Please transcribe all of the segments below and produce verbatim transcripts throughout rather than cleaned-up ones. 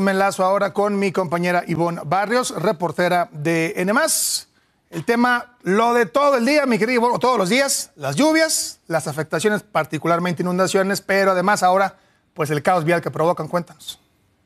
Me enlazo ahora con mi compañera Ivonne Barrios, reportera de N más. El tema, lo de todo el día, mi querido Ivonne, todos los días, las lluvias, las afectaciones, particularmente inundaciones, pero además ahora, pues el caos vial que provocan. Cuéntanos.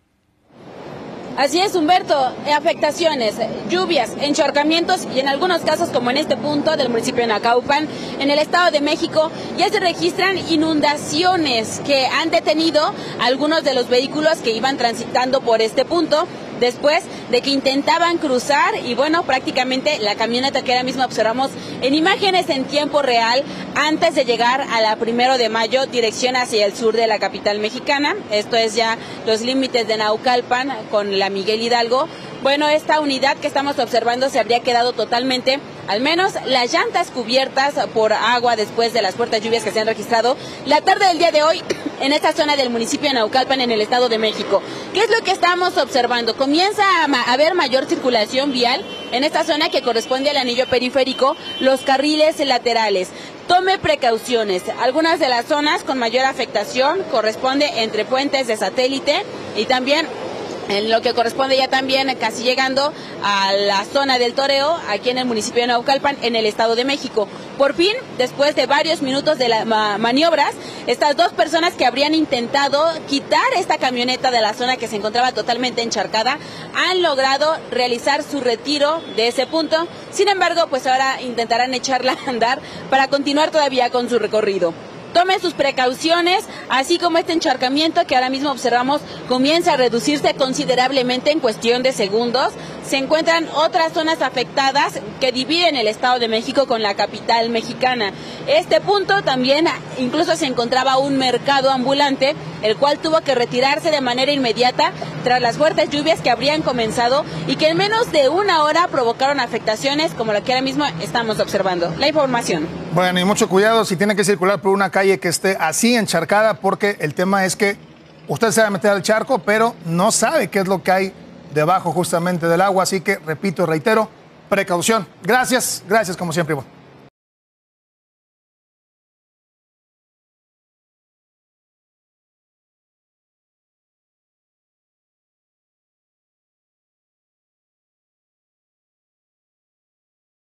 Así es, Humberto, afectaciones, lluvias, encharcamientos y en algunos casos, como en este punto del municipio de Naucalpan, en el Estado de México, ya se registran inundaciones que han detenido algunos de los vehículos que iban transitando por este punto, después de que intentaban cruzar y bueno, prácticamente la camioneta que ahora mismo observamos en imágenes en tiempo real antes de llegar a la primero de mayo, dirección hacia el sur de la capital mexicana. Esto es ya los límites de Naucalpan con la Miguel Hidalgo. Bueno, esta unidad que estamos observando se habría quedado totalmente, al menos las llantas cubiertas por agua después de las fuertes lluvias que se han registrado la tarde del día de hoy en esta zona del municipio de Naucalpan, en el Estado de México. ¿Qué es lo que estamos observando? Comienza a haber mayor circulación vial en esta zona que corresponde al anillo periférico, los carriles laterales. Tome precauciones. Algunas de las zonas con mayor afectación corresponde entre puentes de satélite y también en lo que corresponde ya también casi llegando a la zona del Toreo, aquí en el municipio de Naucalpan, en el Estado de México. Por fin, después de varios minutos de las ma maniobras, estas dos personas que habrían intentado quitar esta camioneta de la zona que se encontraba totalmente encharcada, han logrado realizar su retiro de ese punto. Sin embargo, pues ahora intentarán echarla a andar para continuar todavía con su recorrido. Tome sus precauciones, así como este encharcamiento que ahora mismo observamos comienza a reducirse considerablemente en cuestión de segundos. Se encuentran otras zonas afectadas que dividen el Estado de México con la capital mexicana. Este punto también incluso se encontraba un mercado ambulante, el cual tuvo que retirarse de manera inmediata tras las fuertes lluvias que habrían comenzado y que en menos de una hora provocaron afectaciones como la que ahora mismo estamos observando. La información. Bueno, y mucho cuidado si tiene que circular por una calle que esté así encharcada, porque el tema es que usted se va a meter al charco, pero no sabe qué es lo que hay debajo justamente del agua. Así que, repito y reitero, precaución. Gracias, gracias como siempre, Ivonne.